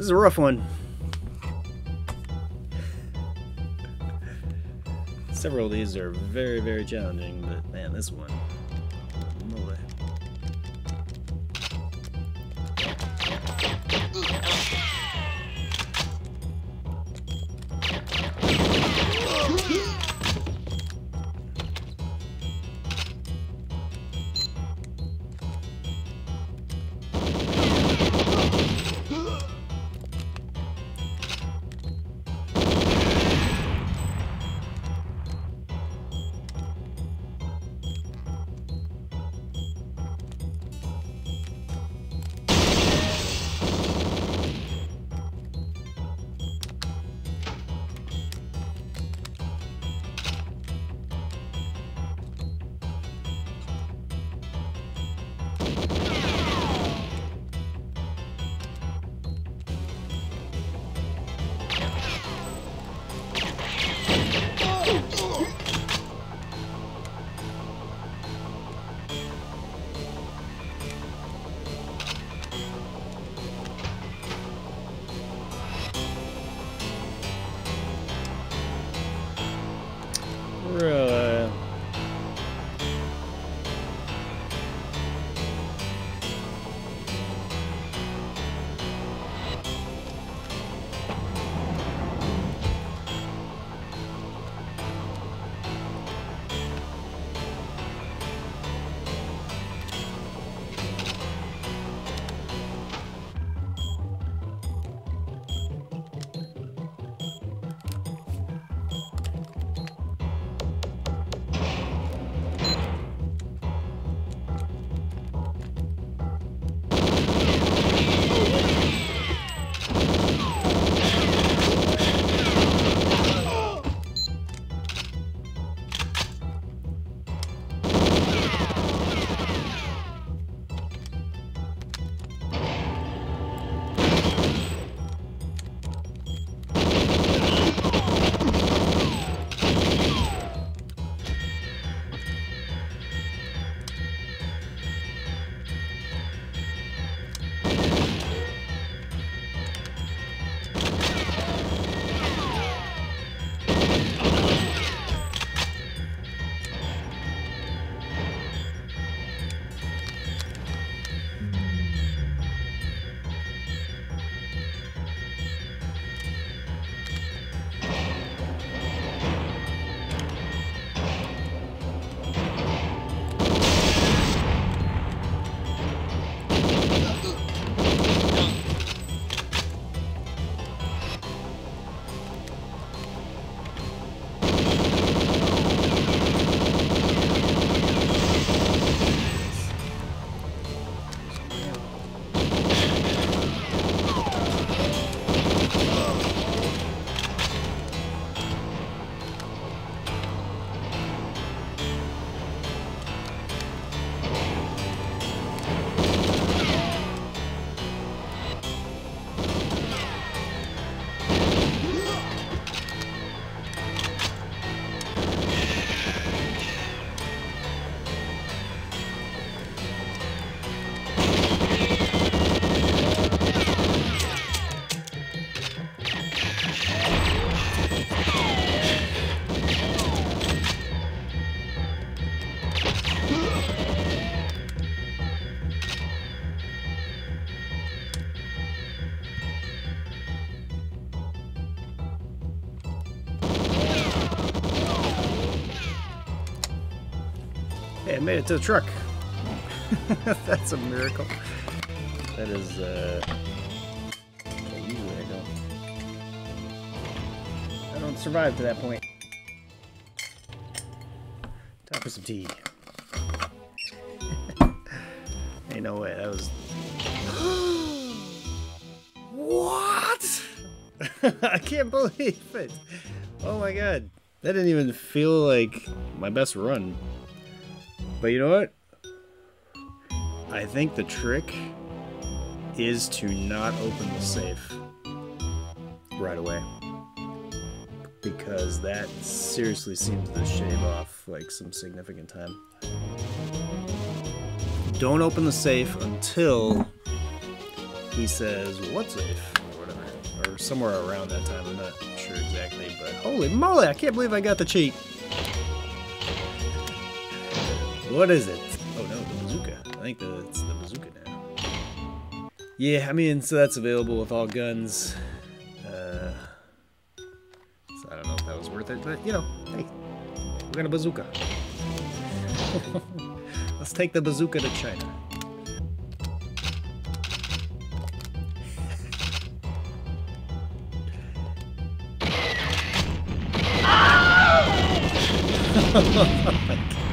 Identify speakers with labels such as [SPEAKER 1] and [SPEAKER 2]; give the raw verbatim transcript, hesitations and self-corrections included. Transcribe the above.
[SPEAKER 1] This is a rough one. Several of these are very, very challenging, but man, this one. Moly. Really? Hey, I made it to the truck. That's a miracle. That is, uh... usually I don't. I don't survive to that point. Time for some tea. Ain't no way, that was... What? I can't believe it. Oh my god. That didn't even feel like my best run. But you know what? I think the trick is to not open the safe right away. Because that seriously seems to shave off like some significant time. Don't open the safe until he says, what safe? Or whatever. or somewhere around that time. I'm not sure exactly, but holy moly, I can't believe I got the cheat. What is it? Oh no, the bazooka. I think the, it's the bazooka now. Yeah, I mean, so that's available with all guns. Uh, so I don't know if that was worth it, but you know, hey, we're gonna bazooka. Let's take the bazooka to China. Oh my God.